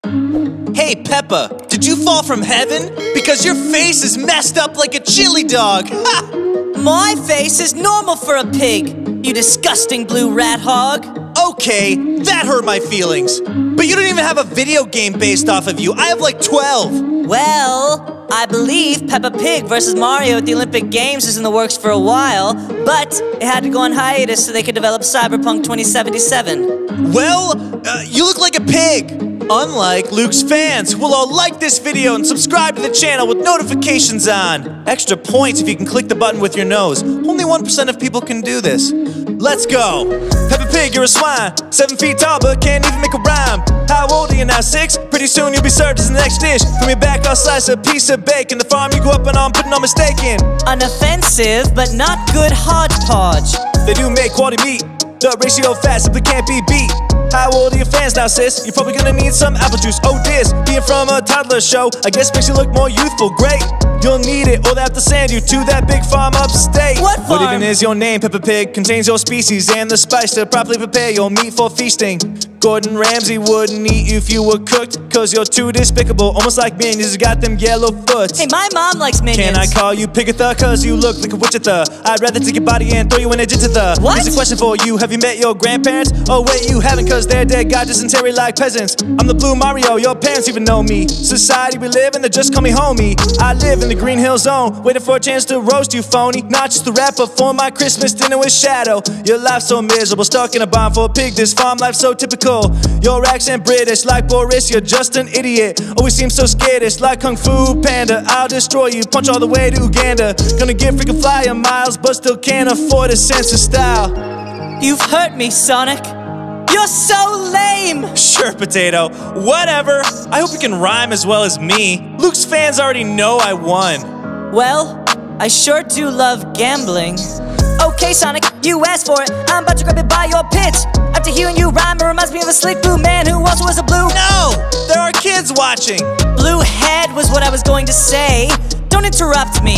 Hey Peppa, did you fall from heaven? Because your face is messed up like a chili dog. Ha! My face is normal for a pig, you disgusting blue rat hog. Okay, that hurt my feelings. But you don't even have a video game based off of you. I have like 12. Well, I believe Peppa Pig vs. Mario at the Olympic Games is in the works for a while, but it had to go on hiatus so they could develop Cyberpunk 2077. Well, you look like a pig. Unlike Luke's fans, who will all like this video and subscribe to the channel with notifications on. Extra points if you can click the button with your nose. Only 1% of people can do this. Let's go. Peppa Pig, you're a swine. 7 feet tall, but can't even make a rhyme. How old are you now, 6? Pretty soon you'll be served as the next dish. From your back, I'll slice a piece of bacon. The farm you grew up on, putting no mistake in. Unoffensive, but not good hodgepodge. They do make quality meat. The ratio fat simply can't be beat. How old are your fans now, sis? You're probably gonna need some apple juice. Oh, this, being from a toddler show, I guess makes you look more youthful. Great, you'll need it, or they have to send you to that big farm upstate. What farm? What even is your name, Peppa Pig? Contains your species and the spice to properly prepare your meat for feasting. Gordon Ramsay wouldn't eat you if you were cooked, cause you're too despicable, almost like minions, you got them yellow foots. Hey, my mom likes minions. Can I call you Pigatha, cause you look like a Wichita? I'd rather take your body and throw you in a jitata. What? Here's a question for you, have you met your grandparents? Oh wait, you haven't, cause they're dead, God dysentery like peasants. I'm the blue Mario, your parents even know me. Society we live in, they just call me homie. I live in the Green Hill Zone, waiting for a chance to roast you phony. Not just the rapper for my Christmas dinner with Shadow. Your life's so miserable, stuck in a barn for a pig, this farm life's so typical. Your accent British like Boris, you're just an idiot. Always seem so skittish like Kung Fu Panda. I'll destroy you, punch all the way to Uganda. Gonna give freaking flyer miles, but still can't afford a sense of style. You've hurt me, Sonic. You're so lame! Sure, Potato. Whatever. I hope you can rhyme as well as me. Luke's fans already know I won. Well, I sure do love gambling. Okay, Sonic, you asked for it. I'm about to grab it by your pitch. After hearing you rhyme, it reminds me of a slick blue man who also was a blue. No! There are kids watching! Blue head was what I was going to say. Don't interrupt me.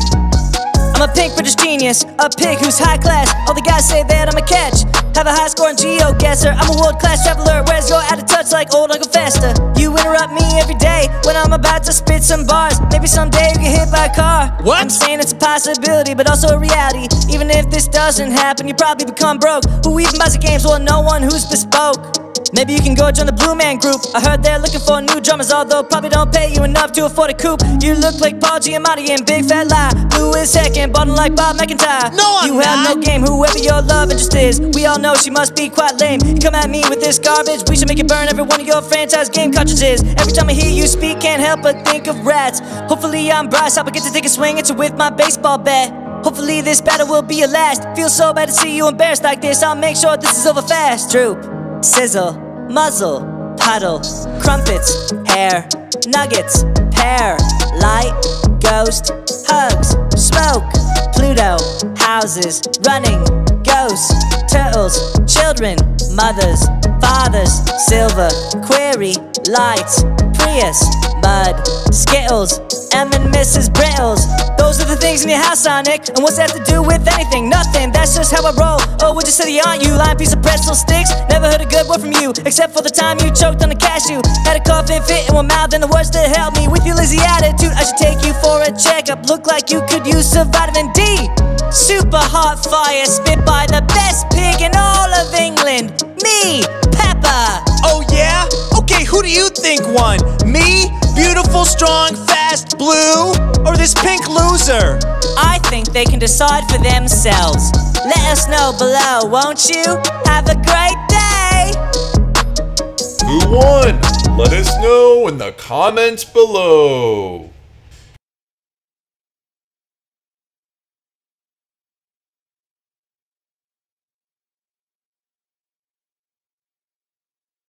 I'm a pink British genius, a pig who's high class. All the guys say that I'm a catch. Have a high score in GeoGuessr. I'm a world-class traveler. Where's your out of touch like old Uncle Fester? You interrupt me every day when I'm about to spit some bars. Maybe someday you get hit by a car. What? I'm saying it's a possibility, but also a reality. Even if this doesn't happen, you probably become broke. Who even buys the games? Well, no one who's bespoke. Maybe you can go join the Blue Man Group. I heard they're looking for new drummers, although probably don't pay you enough to afford a coupe. You look like Paul Giamatti in Big Fat Lie. Blue is second, bottom like Bob McIntyre. No, I'm You have not. no game, whoever your love interest is. We all know she must be quite lame. You come at me with this garbage, we should make it burn every one of your franchise game cartridges. Every time I hear you speak, can't help but think of rats. Hopefully I'm Bryce, I'll get to take a swing at you with my baseball bat. Hopefully this battle will be your last. Feels so bad to see you embarrassed like this. I'll make sure this is over fast. Droop, sizzle, muzzle, puddle, crumpets, hair, nuggets, pear, light, ghost, hugs, smoke, Pluto, houses, running, ghosts, turtles, children, mothers, fathers, silver, query, lights, Prius, mud, Skittles, M and Mrs. Brittles. Those are the things in your house, Sonic. And what's that to do with anything? Nothing, that's just how I roll. Oh, would you say aren't you? Lying piece of pretzel sticks. Never heard a good word from you, except for the time you choked on a cashew. Had a coughing fit in one mouth and the words that helped me. With your lazy attitude, I should take you for a checkup. Look like you could use some vitamin D. Super hot fire spit by the best pig in all of England. Me, Peppa. Oh yeah? Okay, who do you think won? Me? Beautiful, strong, fast, blue? Or this pink loser? I think they can decide for themselves. Let us know below, won't you? Have a great day! Who won? Let us know in the comments below.